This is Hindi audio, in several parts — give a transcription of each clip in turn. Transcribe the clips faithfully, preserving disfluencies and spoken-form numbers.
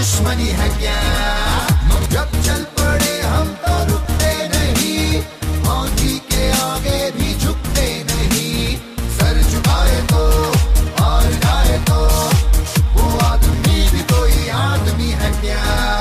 दुश्मनी है क्या? जब चल पड़े हम तो रुकते नहीं, आंधी के आगे भी झुकते नहीं। सर झुकाए तो हार जाए तो वो आदमी भी कोई आदमी है क्या?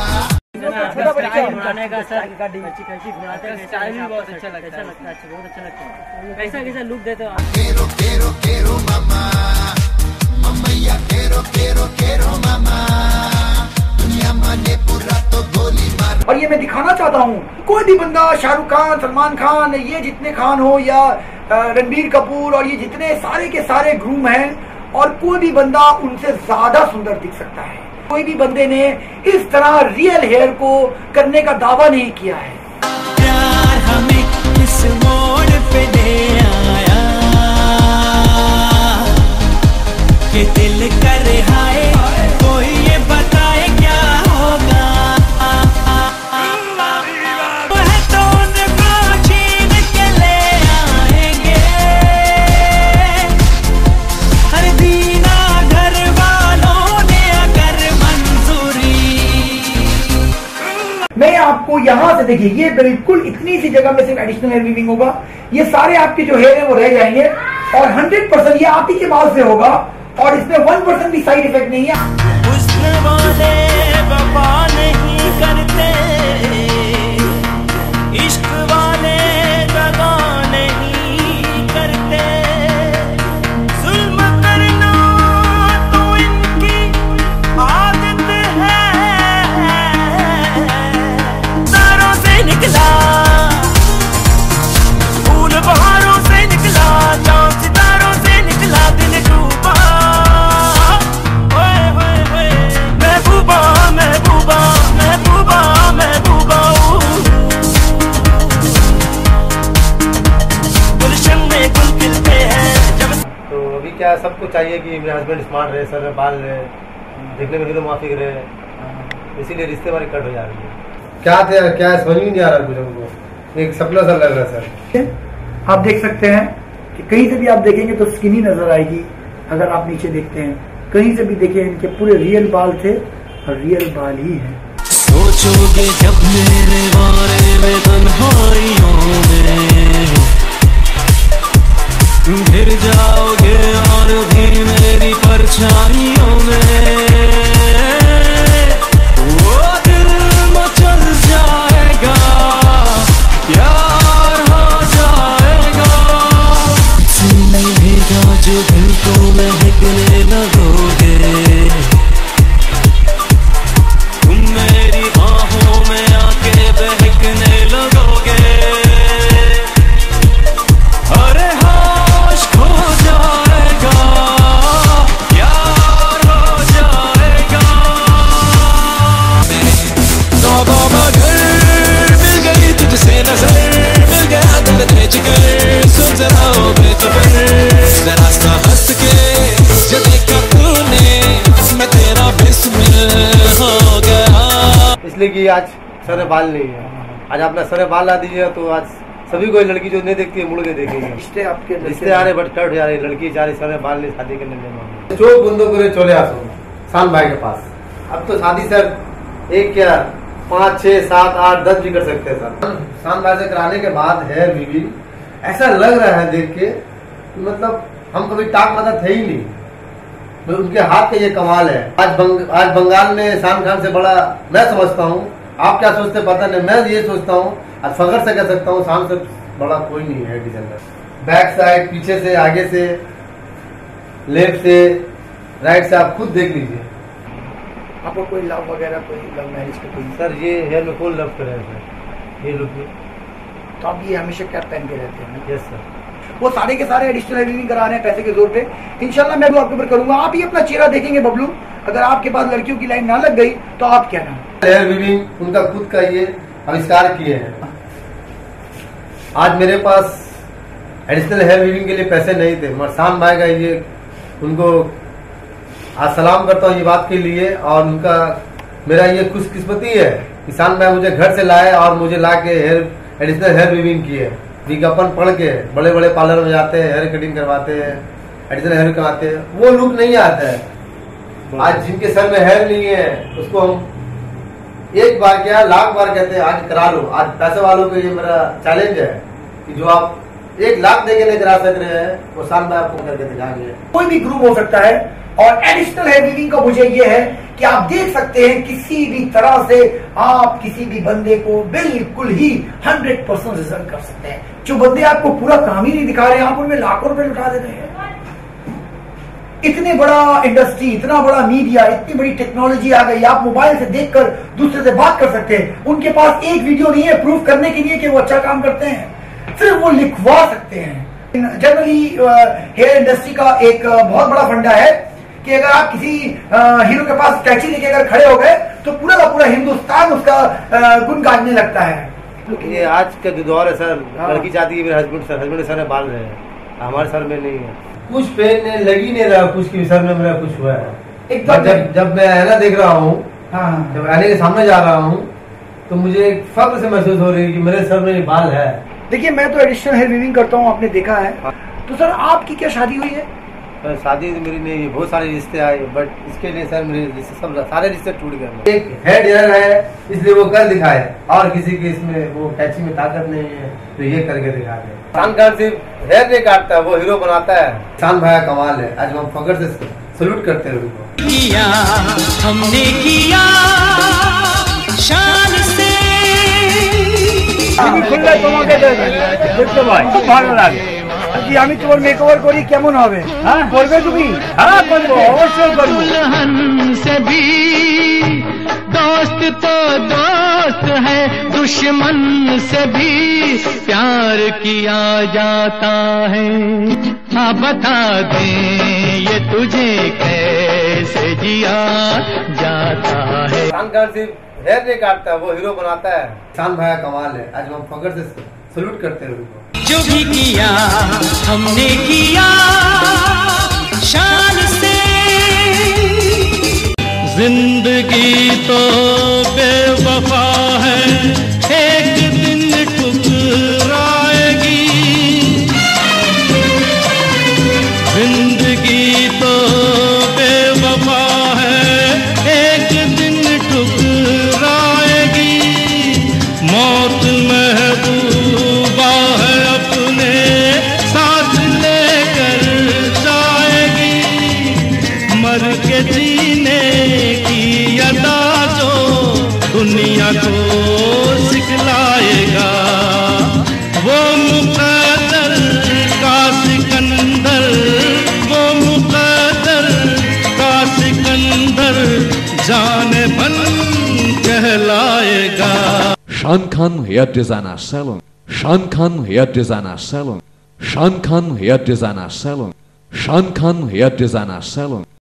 बनाने का सर गाड़ी अच्छी कैसी बनाते हैं, स्टाइल भी बहुत अच्छा लगता है, अच्छा लगता है, बहुत अच्छा लगता है। कैसा कैसा लुक देते हो आप? केरो केरो केरो मामा ममैया, केरो केरो केरो मामा, दुनिया माने पूरा तो गोली मार। और ये मैं दिखाना चाहता हूँ, कोई भी बंदा शाहरुख खान, सलमान खान, ये जितने खान हो या रणबीर कपूर और ये जितने सारे के सारे ग्रूम हैं, और कोई भी बंदा उनसे ज्यादा सुंदर दिख सकता है। कोई भी बंदे ने इस तरह रियल हेयर को करने का दावा नहीं किया है। प्यार हमें इस मोड़ पे ले आया कि दिल कर हाय, कोई ये बताए क्या होगा। वह तो उनको छीन के ले आएंगे, हर दीना घर वालों ने अगर मंजूरी। मैं आपको यहाँ से देखिए, ये बिल्कुल इतनी सी जगह में सिर्फ एडिशनल हेयर वीविंग होगा। ये सारे आपके जो हेयर है वो रह जाएंगे, और हंड्रेड परसेंट ये आप ही के बाल से होगा, और इसमें वन परसेंट भी साइड इफेक्ट नहीं है। हुस्न वाले वफा नहीं करते, इश्क वाले दगा नहीं करते, जुल्म करना तो इनकी आदत है। तारों से निकला फूल, बहारों से निकला चांद, सितारों से निकला दिल डूबा। महबूबा महबूबा महबूबा महबूबा, गुलशन में गुल खिलते हैं जब। तो अभी क्या सबको चाहिए कि मेरे हस्बैंड स्मार्ट रहे, सर में बाल रहे, देखने में भी तो माफिक रहे, इसीलिए रिश्ते वाली कट हो जा रही है। क्या थे क्या समझ में नहीं आ रहा कुछ हमको, एक सपना सा लग रहा है सर। आप देख सकते हैं कि कहीं से भी आप देखेंगे तो स्किनी नजर आएगी। अगर आप नीचे देखते हैं, कहीं से भी देखिए, इनके पूरे रियल बाल थे और रियल बाल ही है। सोचोगे जब मेरे बारे में तन्हाइयों में, गिर जाओगे और भी मेरी परछाइयों में। वो दिल मचल जाएगा, प्यार हो जाएगा। नहीं भेजा जो दिल को महकने लगोगे, तुम मेरी बाहों में आके बहकने लगोगे। अरे होश खो जाएगा, प्यार हो जाएगा। सौदा मगर मिल गई तुझसे नजर, मिल गया दिल में जिगर, सुन जरा ओ बेखबर, जरा सा हंस के जो देखा तूने, मैं तेरा बिस्मिल हो गया। इसलिए कि आज सर में बाल नहीं है, आज अपना सर में बाल ला दीजिए तो आज सभी कोई लड़की जो नहीं देखती है मुड़ के देखेगी। रिश्ते आपके रिश्ते आ रहे बट कट हो जा रही, लड़की जा रही सर में बाल नहीं, शादी करने में चोक बंदों को चले आसो शान भाई के पास। अब तो शादी सर एक क्या पाँच छह सात आठ दस भी कर सकते हैं सर। शान भाई से कराने के बाद हेयर वीविंग ऐसा लग रहा है देख के, मतलब हम कभी टाक माता थे ही नहीं, तो उनके हाथ का ये कमाल है। आज बंग, आज बंगाल में शान खान से बड़ा मैं समझता हूँ, आप क्या सोचते पता नहीं, मैं ये सोचता हूँ आज फखर से कह सकता हूँ शान से बड़ा कोई नहीं है डिजाइनर। बैक साइड, पीछे से, आगे से, लेफ्ट से, राइट से, आप खुद देख लीजिए। आपको कोई लव वगैरह, कोई लव मैरिज का कोई? सर ये हेयर में फुल लव कर रहे हैं सर, ये लुक में। तो आप ये हमेशा कैप पहन के रहते हैं? Yes sir. वो सारे के सारे एडिशनल वीविंग करा रहे हैं पैसे के जोर पे। इंशाल्लाह मैं भी आपके ऊपर करूंगा। आप ही अपना चेहरा देखेंगे बबलू, अगर आपके पास लड़कियों की लाइन ना लग गई तो आप क्या ना। हेयर वीविंग उनका खुद का ये आविष्कार किए हैं। आज मेरे पास एडिशनल हेयर वीविंग के लिए पैसे नहीं थे, मगर शान भाई का ये उनको आज सलाम करता हूँ ये बात के लिए, और उनका मेरा ये खुशकिस्मती है कि शान भाई मुझे घर से लाए और मुझे ला के हेयर एडिशनल हेयर वीविंग किए। विज्ञापन पढ़ के बड़े बड़े पार्लर में जाते हैं, हेयर कटिंग करवाते हैं, एडिशनल हेयर करवाते हैं, वो लुक नहीं आता है। आज जिनके सर में हेयर नहीं है उसको हम एक बार क्या लाख बार कहते हैं आज करा लो। आज पैसे वालों को ये मेरा चैलेंज है कि जो आप एक लाख देके नहीं करा सक रहे हैं वो साल में आपको करके दिखाएंगे। कोई भी ग्रुप हो सकता है। और एडिशनल हेयर वीविंग का मुझे ये है कि आप देख सकते हैं किसी भी तरह से आप किसी भी बंदे को बिल्कुल ही हंड्रेड परसेंट रिजल्ट कर सकते हैं। जो बंदे आपको पूरा काम ही नहीं दिखा रहे हैं आप उनमें लाखों रुपए लुटा देते हैं। इतने बड़ा इंडस्ट्री, इतना बड़ा मीडिया, इतनी बड़ी टेक्नोलॉजी आ गई, आप मोबाइल से देखकर दूसरे से बात कर सकते हैं। उनके पास एक वीडियो नहीं है प्रूफ करने के लिए कि वो अच्छा काम करते हैं, सिर्फ वो लिखवा सकते हैं। जनरली हेयर इंडस्ट्री का एक बहुत बड़ा फंडा है कि अगर आप किसी हीरो के पास कैची लेके अगर खड़े हो गए तो पूरा का पूरा हिंदुस्तान उसका गुण गाजने लगता है। ये आज का जो दौर है सर, लड़की चाहती है मेरे हस्बैंड सर हस्बैंड सर में बाल रहे हैं, हमारे सर में नहीं है। कुछ पेन ने लगी नहीं रहा, कुछ की सर में मेरा कुछ हुआ है एकदम। जब जब मैं ऐना देख रहा हूँ, हाँ, जब ऐने के सामने जा रहा हूँ तो मुझे एक फक्र से महसूस हो रही है कि मेरे सर में बाल है। देखिए मैं तो एडिशनल हेयर वीविंग करता हूँ, आपने देखा है। तो सर आपकी क्या शादी हुई है? शादी मेरी नहीं, बहुत सारे रिश्ते आए बट इसके लिए सर मेरे रिश्ते सब सारे रिश्ते टूट गए। एक हेड ड्रायर है इसलिए वो कर दिखाए और किसी के इसमें वो कैची में ताकत नहीं है तो ये करके दिखा दे। शान खान सिर्फ हेयर नहीं काटता, वो हीरो बनाता है। शान भाई कमाल है, आज हम फकर से सलूट करते हैं उनको। किया हमने किया शान से খুললে তোমাকে দেবে দেখতে ভাই খুব ভালো লাগে। জি আমি তোমার মেকওভার করি, কেমন হবে? হ্যাঁ করবে তুমি? হ্যাঁ করবো, অবশ্যই করবো। दुल्हन से भी दोस्त तो दोस्त है, दुश्मन से भी प्यार किया जाता है। हाँ बता दे ये तुझे कैसे जिया जाता है। शान खान सिर्फ हेयर नहीं काटता, वो हीरो बनाता है। शान भाई कमाल है, आज हम फकर से सलूट करते हैं उनको। जो भी किया हमने किया शान से। जिंदगी तो बेवफा है, एक दिन ठुकराएगी। जिंदगी तो बेवफा है, एक दिन ठुकराएगी। मौत महबूबा है, अपने साथ लेकर जाएगी। मर के जीने की अदा जो दुनिया को सिखलाएगा, वो मुकद्दर का सिकंदर, वो मुकद्दर का सिकंदर जाने मन कहलाएगा। Shan Khan Hair Designer Salon. Shan Khan Hair Designer Salon. Shan Khan Hair Designer Salon. Shan Khan Hair Designer Salon.